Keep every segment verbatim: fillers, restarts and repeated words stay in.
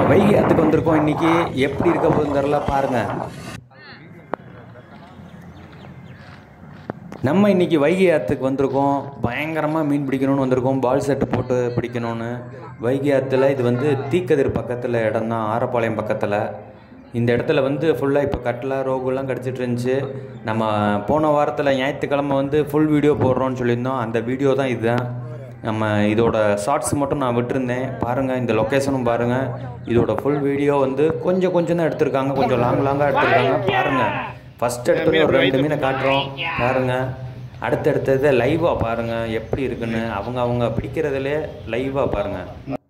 வைகை ஆற்றுக்கு வந்திருக்கோம். இன்றைக்கி எப்படி இருக்க போகுதுன்னு தெரியல, பாருங்கள். நம்ம இன்றைக்கி வைகை ஆற்றுக்கு வந்திருக்கோம். பயங்கரமாக மீன் பிடிக்கணும்னு வந்திருக்கோம். பால் செட்டு போட்டு பிடிக்கணும்னு. வைகை ஆற்றுல இது வந்து தீக்கதிர் பக்கத்தில் இடம் தான், ஆரப்பாளையம் பக்கத்தில். இந்த இடத்துல வந்து ஃபுல்லாக இப்போ கட்லா ரோகுலாம் கிடச்சிட்டு இருந்துச்சு. நம்ம போன வாரத்தில் ஞாயிற்றுக்கிழமை வந்து ஃபுல் வீடியோ போடுறோன்னு சொல்லியிருந்தோம். அந்த வீடியோ தான் இதுதான். நம்ம இதோட ஷார்ட்ஸ் மட்டும் நான் விட்டுருந்தேன். பாருங்கள், இந்த லொக்கேஷனும் பாருங்கள். இதோட ஃபுல் வீடியோ வந்து கொஞ்சம் கொஞ்சம் தான் எடுத்திருக்காங்க, கொஞ்சம் லாங் லாங்காக எடுத்திருக்காங்க. பாருங்கள், ஃபஸ்ட் எடுத்து ஒரு ரெண்டு மீனை காட்டுறோம் பாருங்கள். அடுத்தடுத்தது லைவாக பாருங்கள் எப்படி இருக்குன்னு. அவங்க அவங்க பிடிக்கிறதுலே லைவாக பாருங்கள்.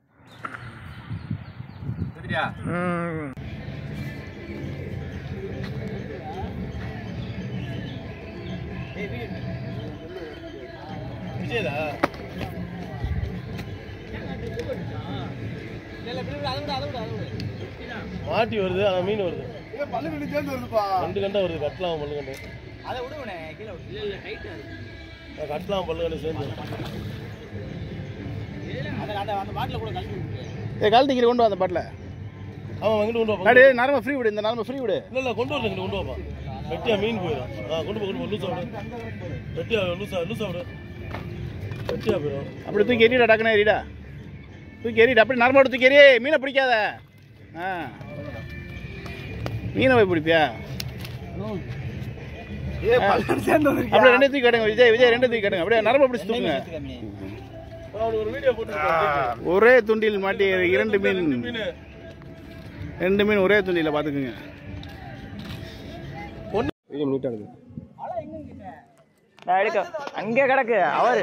மாட்டி வருது, ஆனால் மீன் வருது. ரெண்டு கண்டை வருது. கட்டலாம் பல்லு கண்டு கட்டலாம் பல்லு கண்டு சேர்ந்து கழட்டிக்கிற கொண்டு வா அந்த பாட்டில். அவன் வாங்கிட்டு கொண்டு வா. அடே நரம்ப ஃப்ரீ விடு, இந்த நரம்ப ஃப்ரீ விடு. இல்லை இல்லை கொண்டு வரல, கொண்டு வாப்பா. வெட்டியா மீன் போயிடும். ஆ கொண்டு போ, கொண்டு போ. லூசா விடு. வெட்டியா லூசா லூசா விடு. வெட்டியா போயிடும். அப்படி தூக்கி எறிடா, டக்குன்னு எறிடா. தூக்கி எறிடா, அப்படி நரம்போட தூக்கி எறி. மீனை பிடிக்காத. ஆ மீனை போய் பிடிப்பியா? அப்படியே ரெண்டு தூக்கி காட்டுங்க விஜய். விஜய் ரெண்டு தூக்கி காட்டுங்க. அப்படியே நரம்ப பிடிச்சி தூக்குங்க. ஒரு வீடியோ போட்டு ஒரே துண்டில் மாட்டி இரண்டு மீன். ரெண்டு மீன் ஒரே துண்டியில் பார்த்துக்குங்க. அங்கே கிடக்கு அவரு.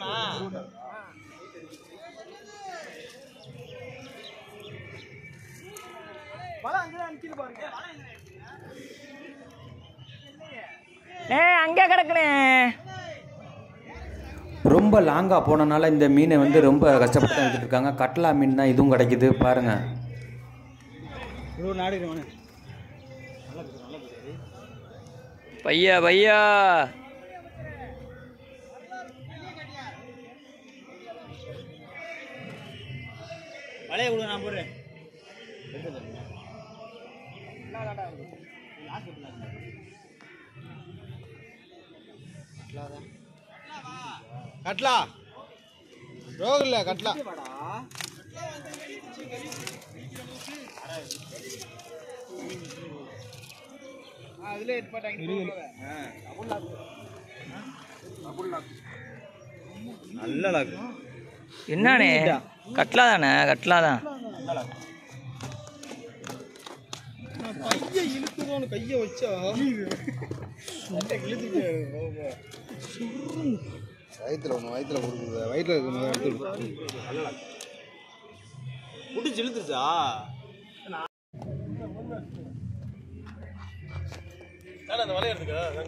ஏ அங்கே கிடக்குனே. ரொம்ப லாங்காக போனனால இந்த மீனை வந்து ரொம்ப கஷ்டப்பட்டு தான் எடுத்துட்டு இருக்காங்க. கட்லா மீன் தான் இதுவும் கிடைக்குது பாருங்கள். பையா பையா வலைய விடு, நான் போடுறேன். கட்லா ரோகு இல்லை, கட்லா. நல்ல லாக்கு. என்னண்ணே கட்லா தானே? கட்லா தான். கையை இழுத்துதோன்னு கையை வச்சா வயிற்றுல ஒன்று வயிற்றுல கொடுக்குது. வயிற்றுல இருக்கு பிடிச்சி இழுத்துச்சா? அந்த வலைய எடுத்துக்க.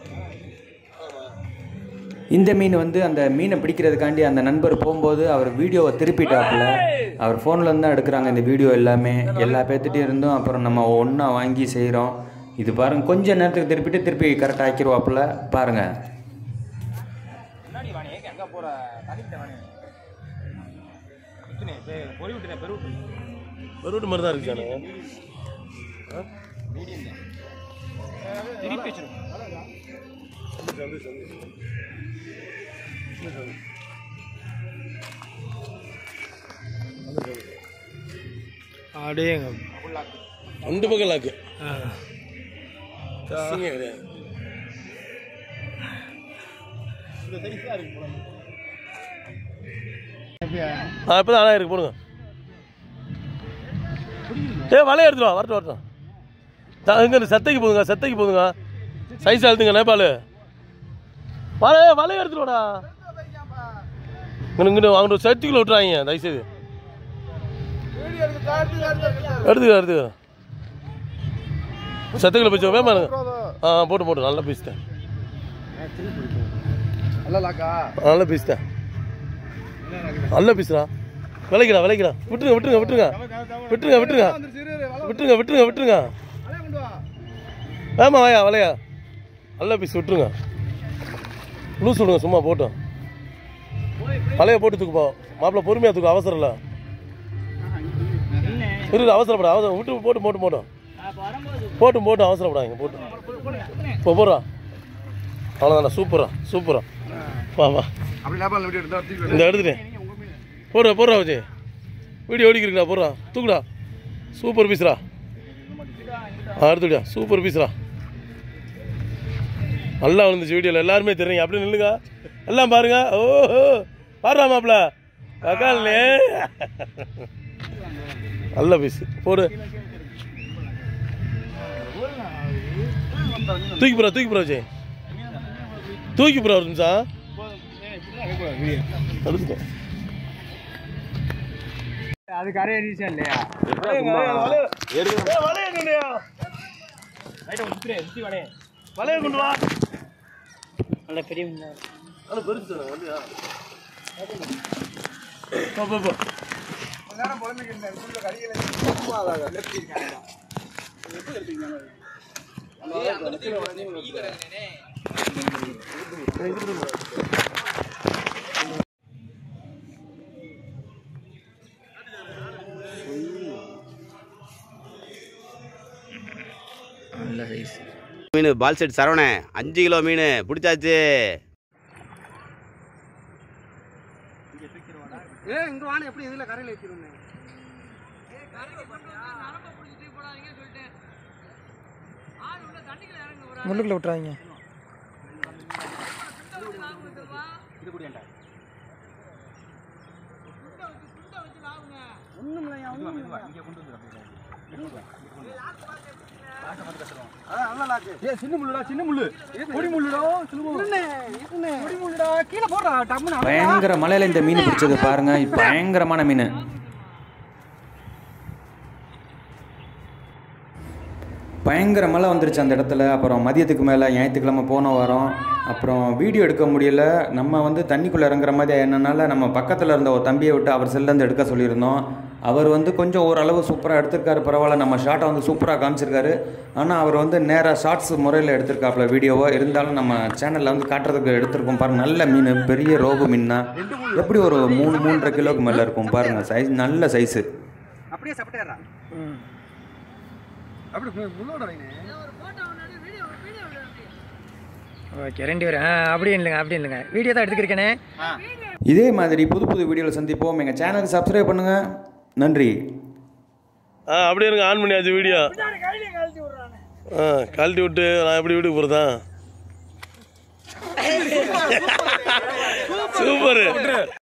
இந்த மீன் வந்து அந்த மீனை பிடிக்கிறதுக்காண்டி அந்த நண்பர் போகும்போது அவர் வீடியோவை திருப்பிட்டாப்புல. அவர் ஃபோனில் தான் எடுக்கிறாங்க இந்த வீடியோ எல்லாமே. எல்லா பேர்த்திட்டையும் இருந்தும் அப்புறம் நம்ம ஒன்றா வாங்கி செய்கிறோம். இது பாருங்கள், கொஞ்சம் நேரத்துக்கு திருப்பிட்டு திருப்பி கரெக்டாக ஆக்கிடுவாப்புல பாருங்கள். பெருவிட்டு மாதிரி தான் இருக்கு. ரெண்டு பக்கம் லாக்கு. இப்பதான் அழகா இருக்கு, போடுங்க. ஏ வலைய எடுத்துருவா. வரட்டும் வரட்டும். இங்க சத்தைக்கு போதுங்க, சத்தைக்கு போதுங்க. சைஸ் அழுத்துங்க நேபாளு. வலைய வலைய எடுத்துருவாடா. இங்கிட்டு அவங்க சட்டிக்குள்ள விட்டுறாங்க. தயவுசெய்து எடுத்துக்க எடுத்துக்க. சத்துக்களை போச்சு வேமா. ஆ போட்டு போட்டு நல்லா பீஸ்தேன். நல்ல பீஸ்தேன். நல்ல பீஸ்டா. விளைக்கிறா விளைக்கிறா. விட்டுருங்க விட்டுருங்க விட்டுருங்க விட்டுருங்க விட்டுருங்க விட்டுருங்க விட்டுருங்க விட்டுருங்க. வேமா வாயா வலையா. நல்ல பீஸ் விட்டுருங்க. லூஸ் விடுங்க சும்மா போட்டோம். வலையை போட்டு தூக்குப்போம். மாப்பிள்ள பொறுமையாக தூக்கும், அவசரம் இல்லை. இருக்கு அவசரப்பட அவசரம் விட்டு போட்டு போட்டு போட்டோம் போட்டு போட்டு அவசரப்படாங்க போட்டு இப்போ போடுறா அவ்வளோதாண்ணா சூப்பரா சூப்பரா வா வா இந்த எடுத்துட்டேன் போடுறா போடுறா வச்சு வீடியோ ஓடிக்கிறீங்களா போடுறா தூக்குடா சூப்பர் பீஸ்ரா ஆ எடுத்துக்கிட்டா சூப்பர் பீஸ்ரா நல்லா வந்துச்சு வீடியோவில் எல்லாருமே தெரியுங்க அப்படியே நில்லுங்க எல்லாம் பாருங்க ஓஹோ பாடுறா மாப்பிள கக்காலே நல்ல பீஸ் போடு தூக்கி போறா தூக்கி போறா வச்சு தூக்கி போறா ஒரு நிமிஷம் எடுத்துட்டேன் அது கரை ஏறிச்சா இல்லையா வலைய கொண்டு வா நல்ல பெரிய நல்ல பெருசு வண்டியா போ போ போ நேரம் பொழுதுக்கு கறிகளை நல்ல சைஸ் மீன் பால் செட் சரவணே அஞ்சு கிலோ மீன் பிடிச்சாச்சு. முள்ளுக்குள்ள விட்டுறாங்க. பயங்கர மலையில இந்த மீன் பிடிச்சது பாருங்க, பயங்கரமான மீன். பயங்கர மழை வந்துருச்சு அந்த இடத்துல. அப்புறம் மதியத்துக்கு மேலே ஞாயிற்றுக்கிழமை போன வாரம் அப்புறம் வீடியோ எடுக்க முடியல. நம்ம வந்து தண்ணிக்குள்ளே இறங்குற மாதிரி என்னன்னால நம்ம பக்கத்தில் இருந்த ஒரு தம்பியை விட்டு அவர் செல்லேருந்து எடுக்க சொல்லியிருந்தோம். அவர் வந்து கொஞ்சம் ஓரளவு சூப்பராக எடுத்திருக்காரு, பரவாயில்ல. நம்ம ஷார்ட்டை வந்து சூப்பராக காமிச்சிருக்காரு. ஆனால் அவர் வந்து நேராக ஷார்ட்ஸ் முறையில் எடுத்திருக்காப்புல வீடியோவோ. இருந்தாலும் நம்ம சேனலில் வந்து காட்டுறதுக்கு எடுத்திருக்கோம் பாருங்கள். நல்ல மீன், பெரிய ரோகு மீன் தான். எப்படி ஒரு மூணு மூன்றரை கிலோக்கு மேலே இருக்கும் பாருங்கள். சைஸ் நல்ல சைஸு. அப்படியே சாப்பிட்டேறா. ஓகே, ரெண்டு பேரும் அப்படி இல்லைங்க அப்படி இல்லைங்க வீடியோ தான் எடுத்துக்கிறேனே. இதே மாதிரி புது புது வீடியோவில் சந்திப்போம். எங்கள் சேனலுக்கு சப்ஸ்கிரைப் பண்ணுங்கள். நன்றி. ஆ அப்படியே இருங்க, ஆன் பண்ணியாச்சு வீடியோ. ஆ கழட்டி விட்டு நான் எப்படி வீட்டுக்கு போகிறதா? சூப்பர்.